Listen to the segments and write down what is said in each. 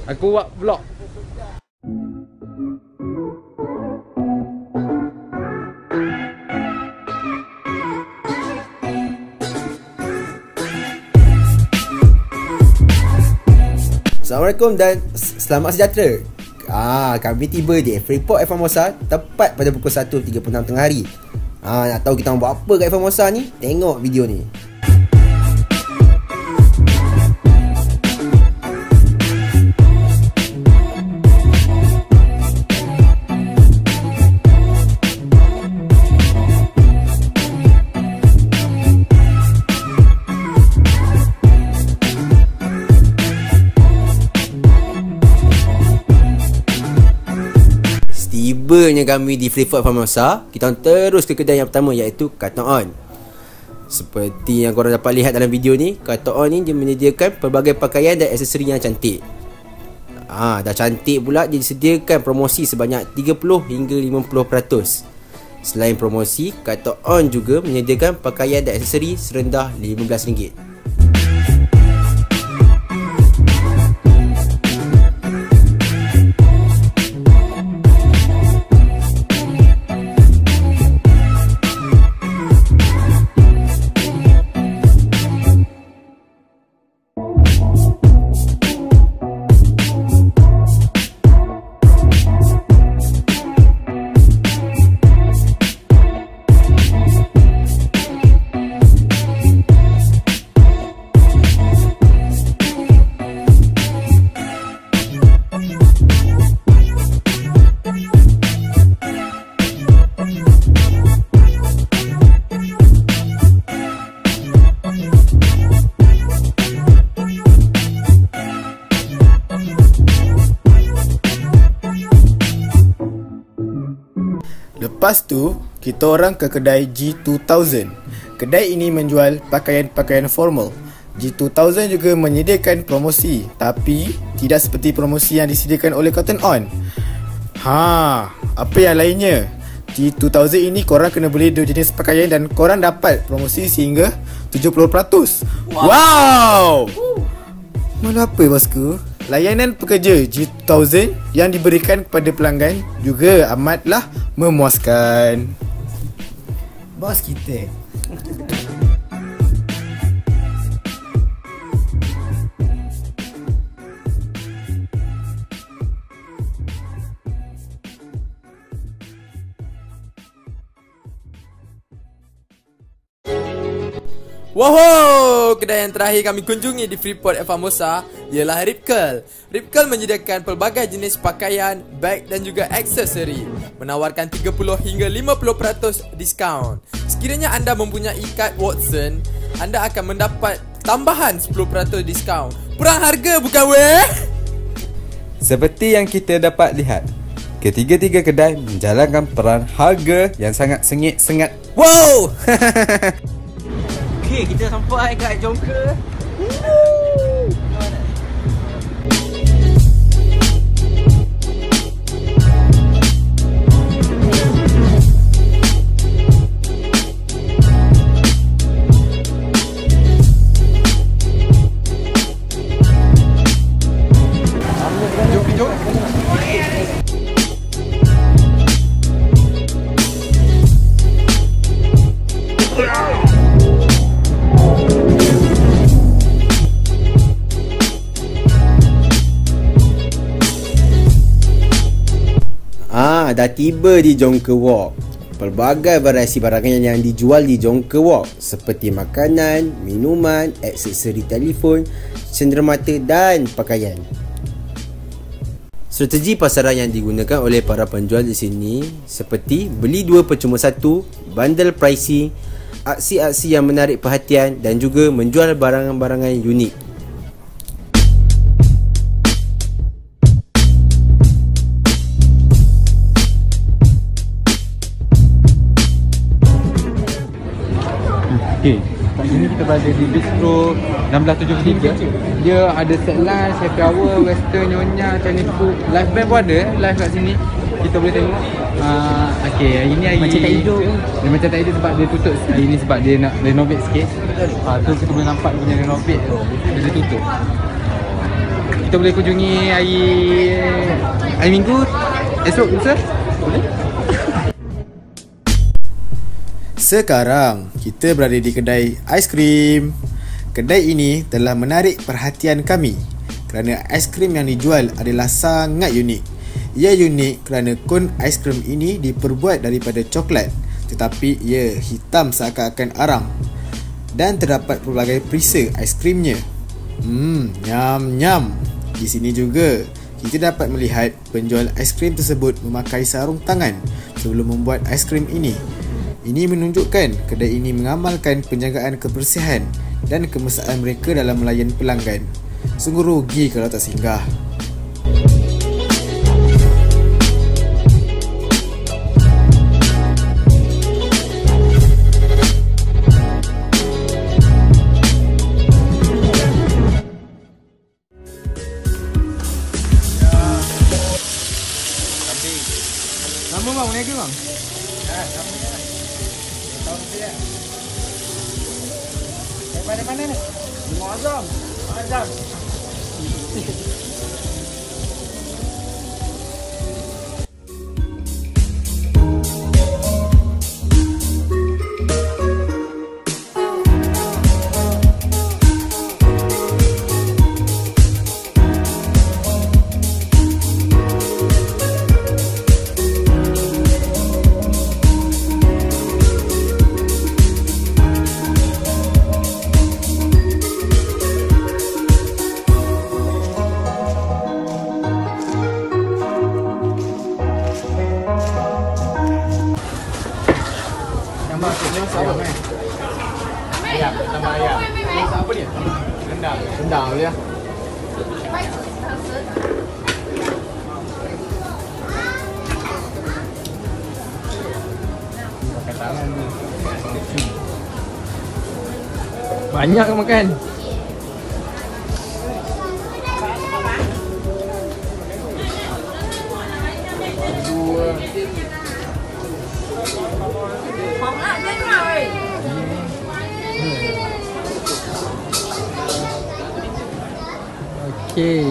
Aku buat vlog. Assalamualaikum dan selamat sejahtera. Kami tiba di Freeport F Formosa tepat pada pukul 1.36 tengah hari. Nak tahu kita buat apa kat F Formosa ni? Tengok video ni. Tibanya kami di Freeport Formosa, kita terus ke kedai yang pertama iaitu Cotton On. Seperti yang korang dapat lihat dalam video ni, Cotton On ni dia menyediakan pelbagai pakaian dan aksesori yang cantik. Dah cantik pula, dia disediakan promosi sebanyak 30 hingga 50%. Selain promosi, Cotton On juga menyediakan pakaian dan aksesori serendah RM15. Lepas tu, kita orang ke kedai G2000. Kedai ini menjual pakaian-pakaian formal. G2000 juga menyediakan promosi, tapi tidak seperti promosi yang disediakan oleh Cotton On. Apa yang lainnya? G2000 ini korang kena beli 2 jenis pakaian dan korang dapat promosi sehingga 70%. Wow! Malah apa bosku? Layanan pekerja G2000 yang diberikan kepada pelanggan juga amatlah memuaskan. Bos kita. Wow, kedai yang terakhir kami kunjungi di Freeport F Formosa ialah Rip Curl. Rip Curl menyediakan pelbagai jenis pakaian, beg dan juga aksesori, menawarkan 30 hingga 50% diskaun. Sekiranya anda mempunyai kad Watson, anda akan mendapat tambahan 10% diskaun. Perang harga bukan weh? Seperti yang kita dapat lihat, ketiga-tiga kedai menjalankan peran harga yang sangat sengit-sengat. Wow! Okay, kita sampai kat Jonker. Dah tiba di Jonker Walk. Pelbagai variasi barangan yang dijual di Jonker Walk seperti makanan, minuman, aksesori telefon, cenderamata dan pakaian. Strategi pasaran yang digunakan oleh para penjual di sini seperti beli 2 percuma 1, bundle pricing, aksi-aksi yang menarik perhatian dan juga menjual barangan-barangan unik. Okay, kat sini kita berada di Bistro 1673. Dia ada set lunch, happy hour, western, nyonya, Chinese food. Live band pun ada, live kat sini. Kita boleh tengok. Okay, hari ni hari macam tak hidup. Dia macam tak hidup sebab dia tutup hari ni sebab dia nak renovate sikit. Tu kita boleh nampak dia punya renovate tu. Dia tutup. kita boleh kunjungi hari Minggu esok lusa. Boleh? Sekarang kita berada di kedai aiskrim. Kedai ini telah menarik perhatian kami kerana aiskrim yang dijual adalah sangat unik. Ia unik kerana kon aiskrim ini diperbuat daripada coklat, tetapi ia hitam seakan-akan arang. Dan terdapat pelbagai perisa aiskrimnya. Nyam-nyam. Di sini juga kita dapat melihat penjual aiskrim tersebut memakai sarung tangan sebelum membuat aiskrim ini. Ini menunjukkan kedai ini mengamalkan penjagaan kebersihan dan kemesraan mereka dalam melayan pelanggan. Sungguh rugi kalau tak singgah. Lama bang, naik bang? Daripada mana ni? Azam. Ayam, tambah ayam. Masak apa dia? Rendang. Rendang boleh lah. Pakai tangan ni. Banyak ke makan? Okay.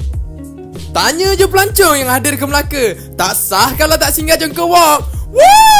Tanya je pelancong yang hadir ke Melaka. Tak sah kalau tak singgah Jongkor Walk. Woo!